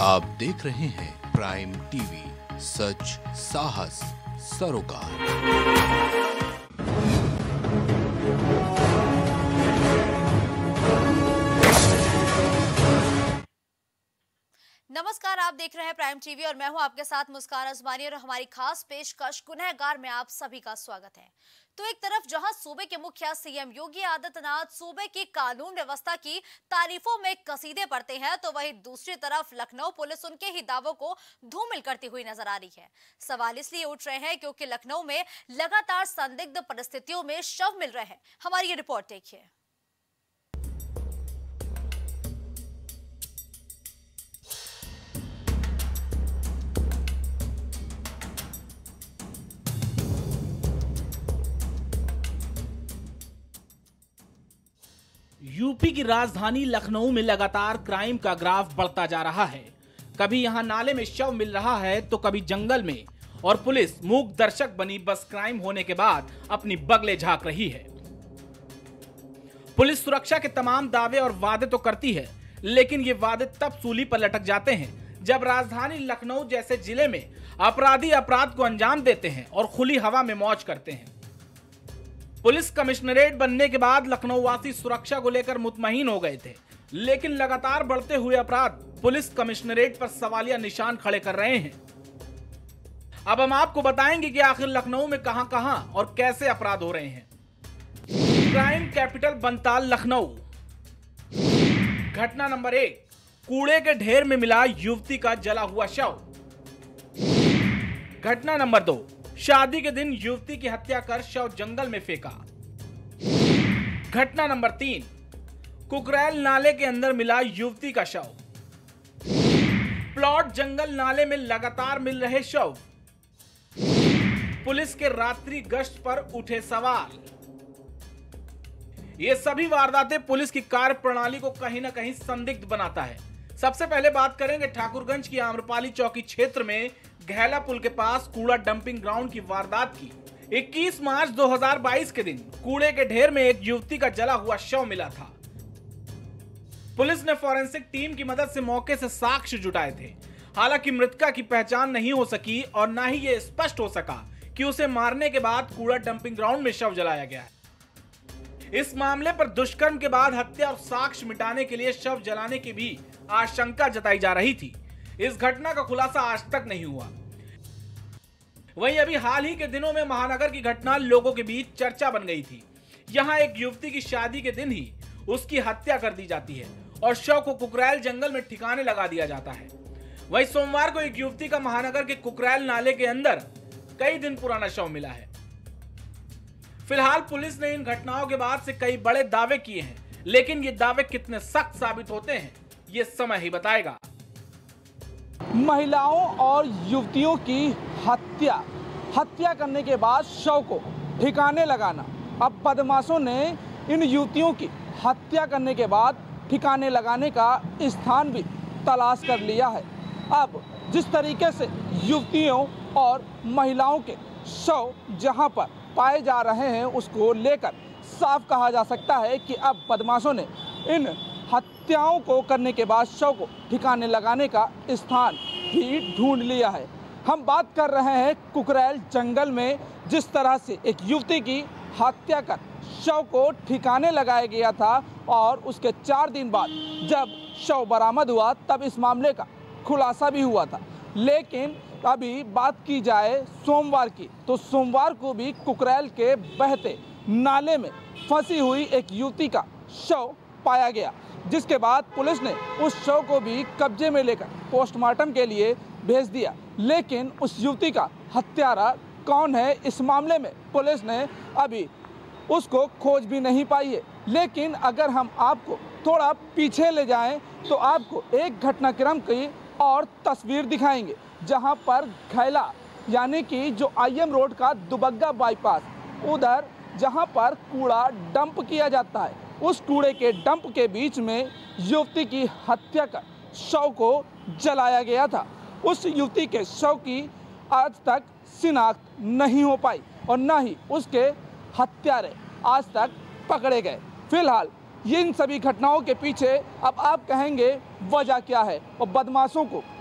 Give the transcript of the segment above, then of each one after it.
आप देख रहे हैं प्राइम टीवी, सच साहस सरोकार। नमस्कार, आप देख रहे हैं प्राइम टीवी और मैं हूं आपके साथ मुस्कान अजमानी और हमारी खास पेशकश गुनहगार में आप सभी का स्वागत है। तो एक तरफ जहां सूबे के मुखिया सीएम योगी आदित्यनाथ सूबे की कानून व्यवस्था की तारीफों में कसीदे पढ़ते हैं, तो वहीं दूसरी तरफ लखनऊ पुलिस उनके ही दावों को धूमिल करती हुई नजर आ रही है। सवाल इसलिए उठ रहे हैं क्योंकि लखनऊ में लगातार संदिग्ध परिस्थितियों में शव मिल रहे हैं। हमारी ये रिपोर्ट देखिए। यूपी की राजधानी लखनऊ में लगातार क्राइम का ग्राफ बढ़ता जा रहा है। कभी यहां नाले में शव मिल रहा है तो कभी जंगल में, और पुलिस मूक दर्शक बनी बस क्राइम होने के बाद अपनी बगले झांक रही है। पुलिस सुरक्षा के तमाम दावे और वादे तो करती है, लेकिन ये वादे तब सूली पर लटक जाते हैं जब राजधानी लखनऊ जैसे जिले में अपराधी अपराध को अंजाम देते हैं और खुली हवा में मौज करते हैं। पुलिस कमिश्नरेट बनने के बाद लखनऊ वासी सुरक्षा को लेकर मुतमईन हो गए थे, लेकिन लगातार बढ़ते हुए अपराध पुलिस कमिश्नरेट पर सवालिया निशान खड़े कर रहे हैं। अब हम आपको बताएंगे कि आखिर लखनऊ में कहां-कहां और कैसे अपराध हो रहे हैं। क्राइम कैपिटल बनता लखनऊ। घटना नंबर 1, कूड़े के ढेर में मिला युवती का जला हुआ शव। घटना नंबर 2, शादी के दिन युवती की हत्या कर शव जंगल में फेंका। घटना नंबर 3, कुकरेल नाले के अंदर मिला युवती का शव। प्लॉट जंगल नाले में लगातार मिल रहे शव। पुलिस के रात्रि गश्त पर उठे सवाल। ये सभी वारदातें पुलिस की कार्य प्रणाली को कहीं ना कहीं संदिग्ध बनाता है। सबसे पहले बात करेंगे ठाकुरगंज की आम्रपाली चौकी क्षेत्र में घैला पुल के पास कूड़ा डंपिंग ग्राउंड की वारदात की। 21 मार्च 2022 के दिन कूड़े के ढेर में एक युवती का जला हुआ शव मिला था। पुलिस ने फॉरेंसिक टीम की मदद से मौके से साक्ष्य जुटाए थे। हालांकि मृतका की पहचान नहीं हो सकी और ना ही यह स्पष्ट हो सका कि उसे मारने के बाद कूड़ा डंपिंग ग्राउंड में शव जलाया गया है। इस मामले पर दुष्कर्म के बाद हत्या और साक्ष्य मिटाने के लिए शव जलाने की भी आशंका जताई जा रही थी। इस घटना का खुलासा आज तक नहीं हुआ। वहीं अभी हाल ही के दिनों में महानगर की घटना लोगों के बीच चर्चा बन गई थी। यहां एक युवती की शादी के दिन ही उसकी हत्या कर दी जाती है और शव को कुकरेल जंगल में ठिकाने लगा दिया जाता है। वहीं सोमवार को एक युवती का महानगर के कुकरेल नाले के अंदर कई दिन पुराना शव मिला है। फिलहाल पुलिस ने इन घटनाओं के बाद से कई बड़े दावे किए हैं, लेकिन ये दावे कितने सख्त साबित होते हैं ये समय ही बताएगा। महिलाओं और युवतियों की हत्या करने के बाद शव को ठिकाने लगाना। अब बदमाशों ने इन युवतियों की हत्या करने के बाद ठिकाने लगाने का स्थान भी तलाश कर लिया है। अब जिस तरीके से युवतियों और महिलाओं के शव जहां पर पाए जा रहे हैं, उसको लेकर साफ कहा जा सकता है कि अब बदमाशों ने इन हत्याओं को करने के बाद शव को ठिकाने लगाने का स्थान भी ढूंढ लिया है। हम बात कर रहे हैं कुकरेल जंगल में जिस तरह से एक युवती की हत्या कर शव को ठिकाने लगाया गया था और उसके 4 दिन बाद जब शव बरामद हुआ तब इस मामले का खुलासा भी हुआ था। लेकिन अभी बात की जाए सोमवार की, तो सोमवार को भी कुकरेल के बहते नाले में फंसी हुई एक युवती का शव पाया गया, जिसके बाद पुलिस ने उस शव को भी कब्जे में लेकर पोस्टमार्टम के लिए भेज दिया। लेकिन उस युवती का हत्यारा कौन है, इस मामले में पुलिस ने अभी उसको खोज भी नहीं पाई है। लेकिन अगर हम आपको थोड़ा पीछे ले जाएं तो आपको एक घटनाक्रम की और तस्वीर दिखाएंगे, जहां पर घैला यानी कि जो IM रोड का दुबग्गा बाईपास, उधर जहां पर कूड़ा डंप किया जाता है, उस कूड़े के डंप के बीच में युवती की हत्या कर शव को जलाया गया था। उस युवती के शव की आज तक शिनाख्त नहीं हो पाई और न ही उसके हत्यारे आज तक पकड़े गए। फिलहाल इन सभी घटनाओं के पीछे अब आप कहेंगे वजह क्या है और बदमाशों को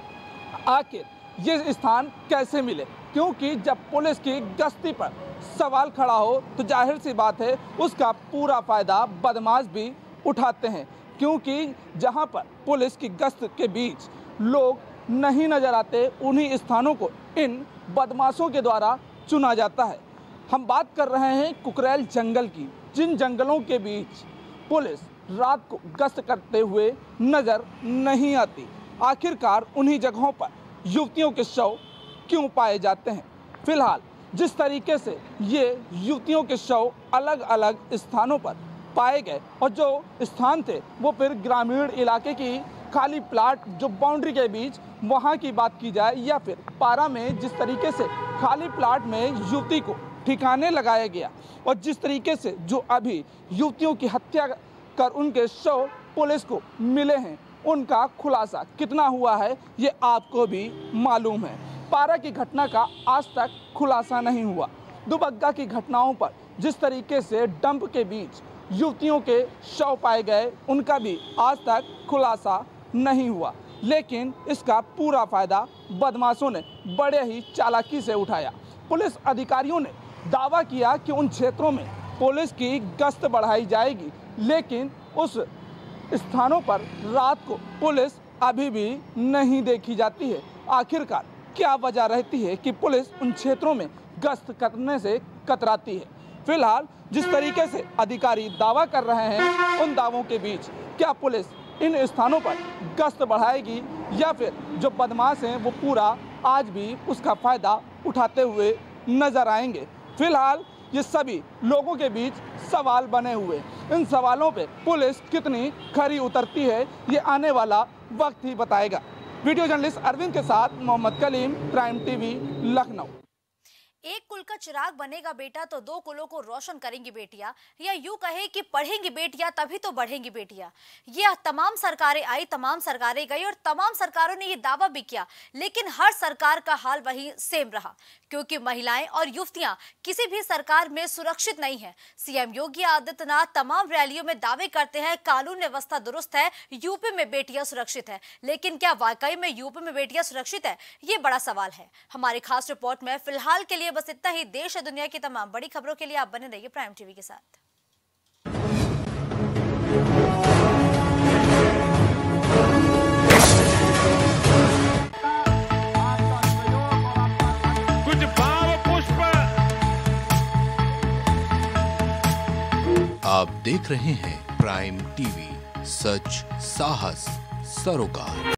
आखिर ये स्थान कैसे मिले, क्योंकि जब पुलिस की गश्ती पर सवाल खड़ा हो तो जाहिर सी बात है उसका पूरा फ़ायदा बदमाश भी उठाते हैं, क्योंकि जहां पर पुलिस की गश्त के बीच लोग नहीं नज़र आते उन्हीं स्थानों को इन बदमाशों के द्वारा चुना जाता है। हम बात कर रहे हैं कुकरेल जंगल की, जिन जंगलों के बीच पुलिस रात को गश्त करते हुए नज़र नहीं आती। आखिरकार उन्हीं जगहों पर युवतियों के शव क्यों पाए जाते हैं? फिलहाल जिस तरीके से ये युवतियों के शव अलग अलग स्थानों पर पाए गए और जो स्थान थे वो फिर ग्रामीण इलाके की खाली प्लाट जो बाउंड्री के बीच वहाँ की बात की जाए या फिर पारा में जिस तरीके से खाली प्लाट में युवती को ठिकाने लगाया गया और जिस तरीके से जो अभी युवतियों की हत्या कर उनके शव पुलिस को मिले हैं, उनका खुलासा कितना हुआ है ये आपको भी मालूम है। पारा की घटना का आज तक खुलासा नहीं हुआ। दुबग्गा की घटनाओं पर जिस तरीके से डंप के बीच युवतियों के शव पाए गए उनका भी आज तक खुलासा नहीं हुआ, लेकिन इसका पूरा फ़ायदा बदमाशों ने बड़े ही चालाकी से उठाया। पुलिस अधिकारियों ने दावा किया कि उन क्षेत्रों में पुलिस की गश्त बढ़ाई जाएगी, लेकिन उस स्थानों पर रात को पुलिस अभी भी नहीं देखी जाती है। आखिरकार क्या वजह रहती है कि पुलिस उन क्षेत्रों में गश्त करने से कतराती है? फिलहाल जिस तरीके से अधिकारी दावा कर रहे हैं उन दावों के बीच क्या पुलिस इन स्थानों पर गश्त बढ़ाएगी या फिर जो बदमाश हैं वो पूरा आज भी उसका फ़ायदा उठाते हुए नज़र आएंगे? फिलहाल ये सभी लोगों के बीच सवाल बने हुए, इन सवालों पे पुलिस कितनी खरी उतरती है ये आने वाला वक्त ही बताएगा। वीडियो जर्नलिस्ट अरविंद के साथ मोहम्मद कलीम, प्राइम टीवी, लखनऊ। एक कुल का चिराग बनेगा बेटा तो दो कुलों को रोशन करेंगी बेटियां, या यूं कहे कि पढ़ेंगी बेटियां तभी तो बढ़ेंगी बेटियां। ये तमाम सरकारें आई, तमाम सरकारें गई और तमाम सरकारों ने ये दावा भी किया, लेकिन हर सरकार का हाल वही सेम रहा, क्योंकि महिलाएं और युवतियां किसी भी सरकार में सुरक्षित नहीं है। सीएम योगी आदित्यनाथ तमाम रैलियों में दावे करते हैं कानून व्यवस्था दुरुस्त है, यूपी में बेटियां सुरक्षित है, लेकिन क्या वाकई में यूपी में बेटियां सुरक्षित है? ये बड़ा सवाल है। हमारी खास रिपोर्ट में फिलहाल के लिए बस इतना ही। देश और दुनिया की तमाम बड़ी खबरों के लिए आप बने रहिए प्राइम टीवी के साथ। कुछ भाव पुष्प। आप देख रहे हैं प्राइम टीवी, सच साहस सरोकार।